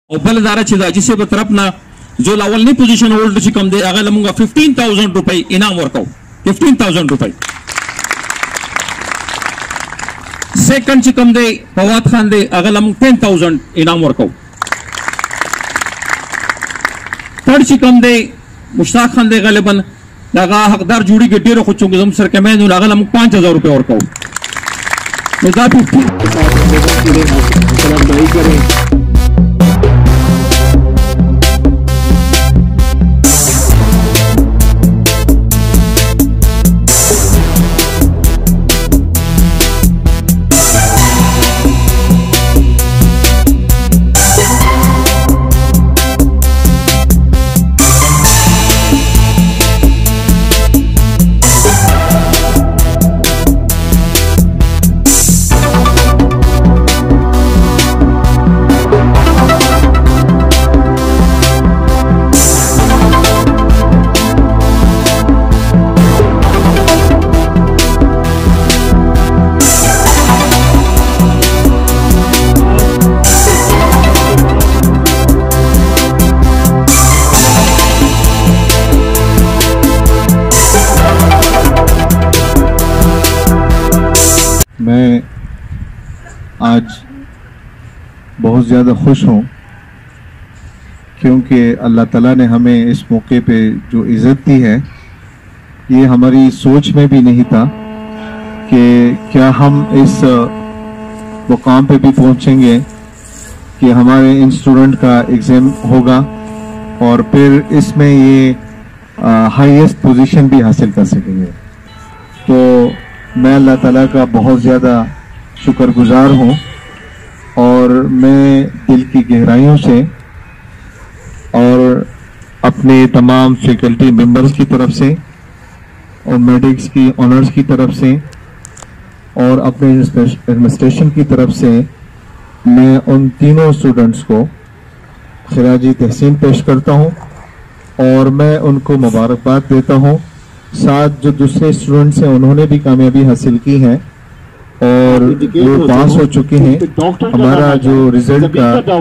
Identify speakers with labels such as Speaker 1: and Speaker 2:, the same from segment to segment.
Speaker 1: او بل اداره چې د حاجي صاحب طرف نه جو اولنی پوزیشن هولډر چې کوم دی هغه لمونږه 15000 روپۍ انعام ورکو 15000 روپۍ. سیکنډ چې کوم دی فواد خان دی هغه لمونږ 10000 انعام ورکو. تھرڈ چې کوم دی مشتاق خان دی غالبا هغه حقدار جوړیږي ډیرو خو چې زم سره کمې نو هغه لمونږ 5000 روپۍ ورکو. نو دا
Speaker 2: मैं आज बहुत ज़्यादा खुश हूँ क्योंकि अल्लाह ताला ने हमें इस मौके पे जो इज़्ज़त दी है ये हमारी सोच में भी नहीं था कि क्या हम इस मुकाम पे भी पहुँचेंगे कि हमारे इन स्टूडेंट का एग्ज़ाम होगा और फिर इसमें ये हाईएस्ट पोजीशन भी हासिल कर सकेंगे. तो मैं अल्लाह ताला का बहुत ज़्यादा शुक्रगुजार हूँ और मैं दिल की गहराइयों से और अपने तमाम फैकल्टी मेंबर्स की तरफ से और मेडिक्स की ऑनर्स की तरफ से और अपने एडमिनिस्ट्रेशन की तरफ से मैं उन तीनों स्टूडेंट्स को खिराजी तहसीन पेश करता हूँ और मैं उनको मुबारकबाद देता हूँ. साथ जो दूसरे स्टूडेंट्स हैं उन्होंने भी कामयाबी हासिल की है और वो पास हो चुके हैं. हमारा जो रिजल्ट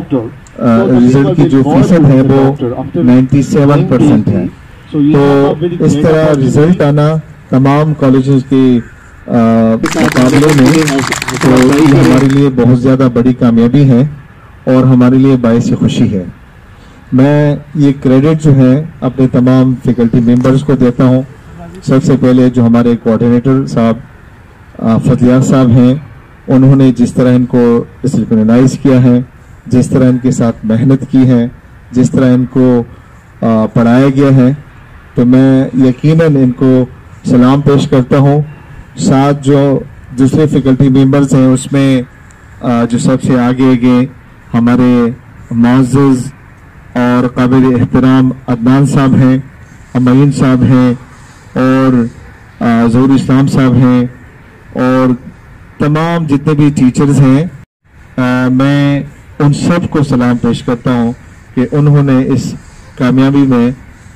Speaker 2: की जो फीसद है वो 97% है. तो इस तरह रिजल्ट आना तमाम कॉलेजेस के मुकाबले में तो ये हमारे लिए बहुत ज़्यादा बड़ी कामयाबी है और हमारे लिए बाइस खुशी है. मैं ये क्रेडिट जो है अपने तमाम फैकल्टी मेंबर्स को देता हूँ. सबसे पहले जो हमारे कोऑर्डिनेटर साहब फतियार साहब हैं, उन्होंने जिस तरह इनको रिकॉग्नाइज किया है, जिस तरह इनके साथ मेहनत की है, जिस तरह इनको पढ़ाया गया है, तो मैं यकीनन इनको सलाम पेश करता हूँ. साथ जो दूसरे फैकल्टी मेंबर्स हैं उसमें जो सबसे आगे हमारे मुअज़्ज़ज़ और काबिल एहतराम अदनान साहब हैं, अमीन साहब हैं और ज़हूर इस्लाम साहब हैं और तमाम जितने भी टीचर्स हैं, मैं उन सब को सलाम पेश करता हूँ कि उन्होंने इस कामयाबी में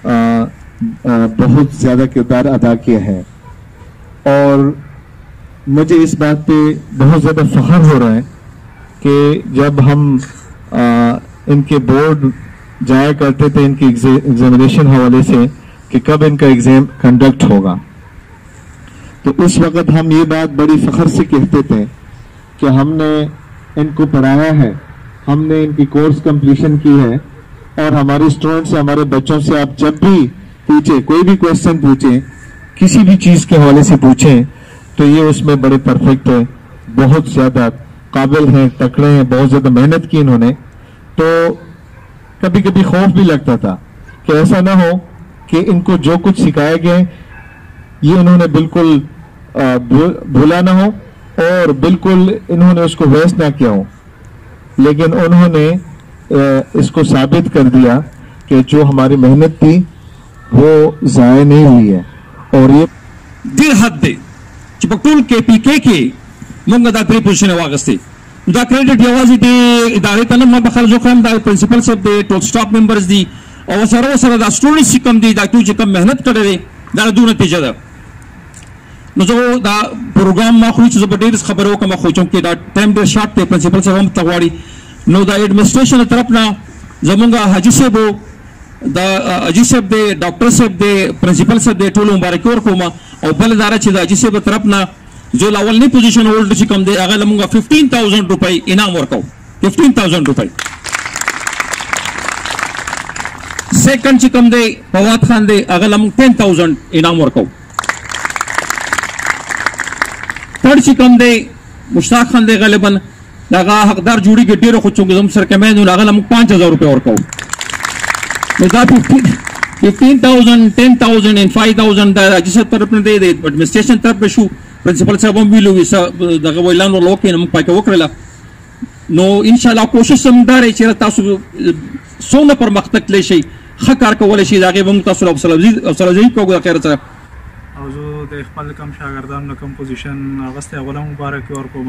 Speaker 2: बहुत ज़्यादा किरदार अदा किया है. और मुझे इस बात पे बहुत ज़्यादा फ़ख्र हो रहा है कि जब हम इनके बोर्ड जाया करते थे इनके एग्जामिनेशन हवाले से कि कब इनका एग्जाम कंडक्ट होगा, तो उस वक्त हम ये बात बड़ी फख्र से कहते थे कि हमने इनको पढ़ाया है, हमने इनकी कोर्स कंप्लीशन की है और हमारे स्टूडेंट से, हमारे बच्चों से आप जब भी पूछे, कोई भी क्वेश्चन पूछे, किसी भी चीज़ के हवाले से पूछें तो ये उसमें बड़े परफेक्ट है, बहुत ज़्यादा काबिल हैं, तकड़े हैं, बहुत ज़्यादा मेहनत की इन्होंने. तो कभी कभी खौफ भी लगता था कि ऐसा ना हो कि इनको जो कुछ सिखाया गया ये इन्होंने बिल्कुल भूला ना हो और बिल्कुल इन्होंने उसको वेस्ट ना किया हो. लेकिन उन्होंने इसको साबित कर दिया कि जो हमारी मेहनत थी वो ज़ाया नहीं हुई है. और ये
Speaker 1: दिल हद दे चिपकटूल KPK के मंगा दा पोजीशन वागस्ते دا क्रेडिट یوازې د ادارې ته نه ما بخل جو کوم دا پرنسپل صاحب دی, ټول سټاف ممبرز دي او سره دا سټوډنټس کم دي, دا چې کم مهنت کړی دی دا د نتیجه ده. نو زه دا پروګرام ما خو چې زه به ډېر خبرې وکړم خو چې دا ټایم ډېر شارټ دی, پرنسپل صاحب هم ته غواړي. نو دا ایډمنسټریشن طرف نه زمونږ حاجي صاحب د حاجي صاحب دی ډاکټر صاحب دی پرنسپل صاحب دی ټولو مبارکي ورکوم او بل اداره چې د حاجي صاحب طرف نه جو اولنی پوزیشن هولډر چې کوم دی هغه لمونږ 15,000 روپۍ انعام ورکو 15,000 روپۍ سیکنډ چې کوم دی فواد خان دی هغه لمونږ 10,000 انعام ورکو تھرڈ چې کوم دی مشتاق خان دی غالبا دغه حقدار جوړیږي ډیرو خو چې زموږ سره کمین نو هغه لمونږ 5,000 روپۍ ورکو نو دا 15,000 10,000 and 5,000 دا حاجي صاحب طرف نه دی د اډمنسټریشن طرف نه شو پرنسپل صاحب هم ویلو دغه ویلان ورلو کې موږ پاکه وکړله نو ان شاء الله کوشش هم دا دی چې تاسو څونه پرمختګ تللی شئ ښه کار کولی شئ د هغې به موږ تاسو له حوصله‌افزایي کوو د خیر سره
Speaker 3: او زه د خپل کم شاګردانو نه کوم پوزیشن اغوستی هغه له مبارکي ورکوم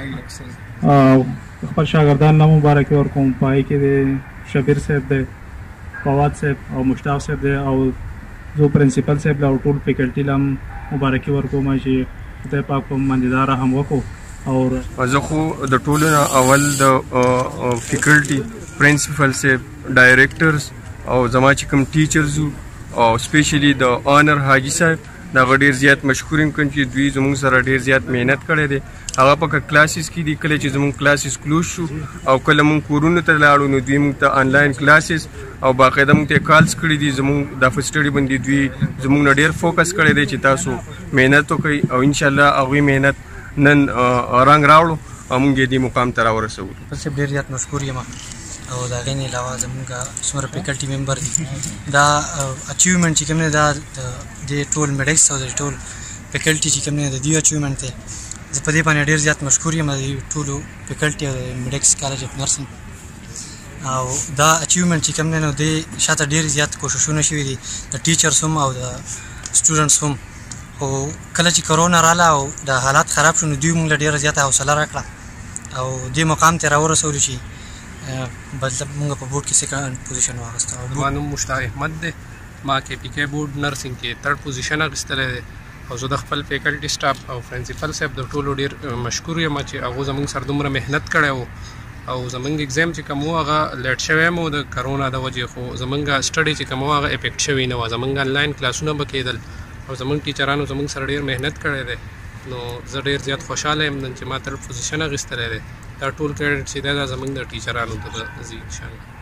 Speaker 3: او خپل شاګردان نه مبارکي ورکوم په هغې کې د شبیر صاحب دی فواد صاحب او مشتاق صاحب دی او زه پرنسپل صاحب له او ټول فیکلټي له هم مبارکي ورکوم چې خدای پاک په باندې دا رحم وکړو او
Speaker 4: زه خو د ټولو نه اول د فیکلټي پرنسپل صاحب ډایرکټرز او زما چې کوم ټیچرز او سپیشلی د آنر حاجي صاحب دغه ډېر زیات مشکور یم کوم چې دوی زموږ سره ډېر زیات مهنت کړی دی هغه په کلاسز کې دي کله چې زموږ کلاسز کلوز شو او کله موږ کورونو ته لاړو نو دوی موږ ته آنلاین کلاسز او باقاعده موږ ته کالز کړي دي زموږ د سټډي باندې دوی زموږ نه ډېر فوکس کړی دی چې تاسو مهنت وکړئ او انشاءالله هغوی مهنت نن رنګ راوړو او موږ یې دې مقام ته راورسولو
Speaker 5: صاحب ډېر زیات مشکور یم او د هغې نه علاوه زموږ څومره فیکلټي ممبر دي دا اچیومنټ چې کوم دی دا د ټول میډکس او د ټول فیکلټي چې کوم دی د دوی اچیومنټ دی زه په دې باندې ډېر زیات مشکور یم د ټولو فیکلټي او د میډکس کالج اف نرسنګ او دا اچیومنټ چې کوم دی نو دې شاته ډېر زیات کوششونه شوي دي د ټیچرس هم او د سټوډنټس هم خو کله چې کرونا راله او د حالات خراب شو نو دوی موږ له ډېره زیاته حوصله راکړه او دې مقام ته راورسولو چې بل موږ په بورډ کې سیکنډ پوزیشن واخیسته
Speaker 6: زما نوم مشتاق احمد دی ما کې پی کې بورډ نرسنګ کې تھرډ پوزیشن اخیستلی دی او زه د خپل فیکلټي سټاف او پرنسپل صاحب د ټولو ډېر مشکور یم چې هغو زموږ سره دومره محنت کړی و او زموږ اگزام چې کوم و هغه لیټ شوی م د کرونا د وجې خو زموږ سټډي چې کوم و هغه افیکټ شوی نه و زموږ آنلاین کلاسونه به کېدل او زموږ ټیچرانو زموږ سره ډېر محنت کړی دی نو زه ډېر زیات خوشحاله یم نن چې ما تھرډ پوزیشن اخیستلی دی دا ټول کریډټ چې دی دا زموږ د ټیچرانو ته ځي انشاءالله